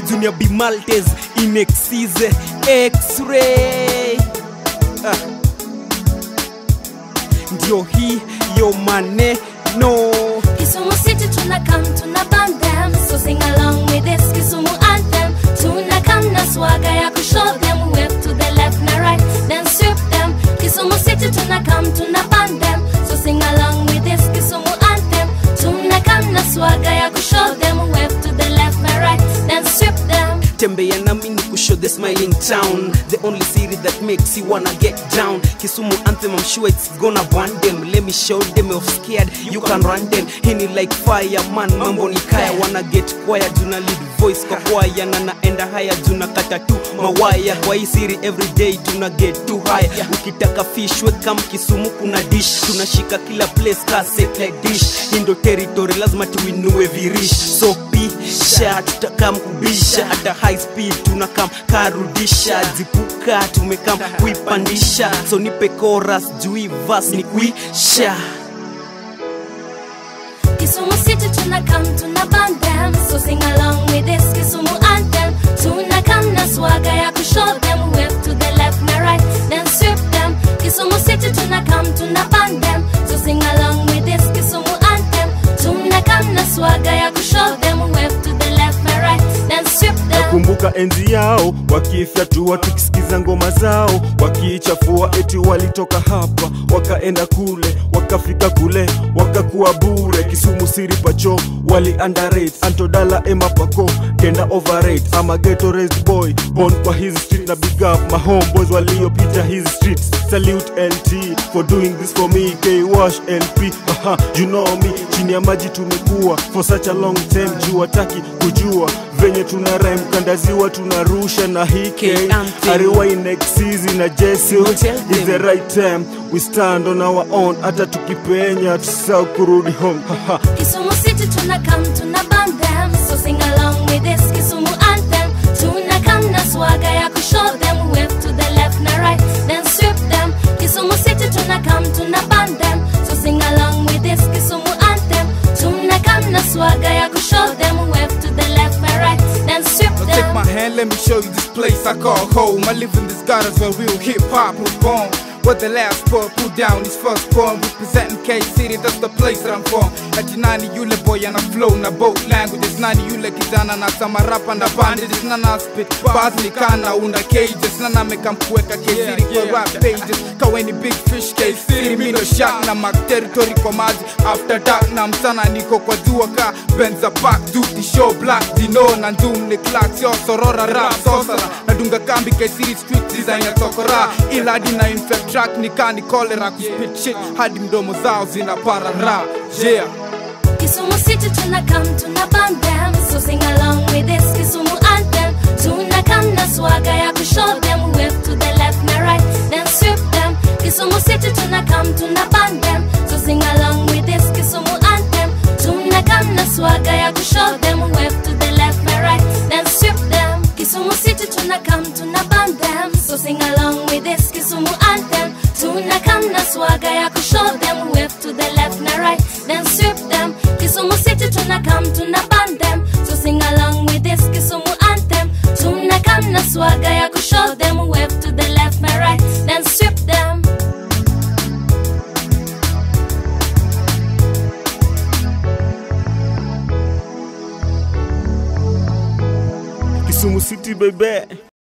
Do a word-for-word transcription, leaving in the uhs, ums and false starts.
Junior B Maltez Inexize X-Ray. ah. Ndio hii yo maneno. Kisumu City tunakam tunaband them, so sing along with this Kisumu anthem. Tunakam na swaga ya kushow them, wave to the left na right, then sweep them. Kisumu City tunakam tunaband them, so sing along with this Kisumu anthem. Tunakam na swaga ya kushow them, wave to the left na right, then sweep them. Tembea na mimi kushow the smiling town, the only city that makes you wanna get down. Kisumu anthem, I'm sure it's gonna burn them. Let me show them you're scared, you can run them. Hini like fire man, mambo ni kaya. Wanna get quiet, juna lead voice kwa kwaya. Na naenda haya, juna kata tu mawaya. Kwa hii siri everyday, tuna get too high. Ukitaka fish, welcome Kisumu kuna dish. Tunashika kila place, ka satellite dish. Indo territory, lazima tuinue virish. So pisha, tutakam kubisha. Ata high speed, tunakam karudisha. Zipuka, tumekam kuipandisha. So nipe chorus, jui verse ni kuisha. Kisumu City tunakam tunaband them, so sing along with this Kisumu anthem. Tunakam na swaga ya kushow them, wave to the left na right, then sweep them. Kisumu City tunakam tunaband them, so sing along with this Kisumu anthem. Tunakam na swaga ya kushow them, wave to the left na right, then sweep them. Nakumbuka enzi yao wakifyatua tukisikiza ngoma zao, wakichafua eti walitoka hapa wakaenda kule, wakafika kule wakakuwa bure. Kisumu City pacho wali underrate, Antodala Emma Pako kenda overrate. I'm a ghetto raised boy born kwa hizi street, na big up my homeboys waliopita hizi streets. Salute L T for doing this for me. K-Wash L P, aha, you know me. Chini ya maji tumekuwa for such a long time, jua taki kujua venye tuna rhyme, kandaziwa tunarusha na hiki Ariwa Inexize na Jesse. Is the right time, we stand on our own. Hata tukipenya tusau kurudi home. Kisumu City tunakam tunaband them, so sing along with this Kisumu anthem. Tunakam na swaga ya kushow them, wave to the left na right, then sweep them. Kisumu City tunakam tunaband them, so sing along with this Kisumu anthem. Tunakam na swaga ya kushow them, wave to the left na right, then sweep them. Take my hand, let me show you this place I call home. I live in this gardens where real hip hop was born. What the last poet put down his first poem, representing K-City, that's the place that I'm from. Ati nani yule boy and I flow na both languages. Nani yule kijana na samarapa na bandages. Nana spit bars ni kana una cages. Nana meka mkuweka K-City kwa rap pages. Kaweni big fish K-City, mino shark na mark territory kwa maji. After dark na msana niko kwa jua ka Benza back, duty show black. Dino na ndoom ni clocks, yo sorora rap sosara. Nadunga kambi K-City street design ya tokora. Iladi na infect track nikani cholera, kuspit shit hadi mdomo zao zinapara ra. Yeah. Kisumu City tunakam tunaband them, so sing along with this Kisumu anthem. Tunakam na swaga ya kushow them, wave to the left na right, then sweep them. Kisumu City tunakam tunaband them, so sing along with this Kisumu anthem. Tunakam na swaga ya kushow them, wave to the left na right, then sweep them. Kisumu City tunakam tunaband them, so sing along with this Kisumu anthem. Tunakam na swaga ya kushow them, wave to the left na right, then sweep them. Kisumu City tunakam tunaband them, so sing along with this Kisumu anthem. Tunakam na swaga ya kushow them, wave to the left na right, then sweep them. Kisumu City baby.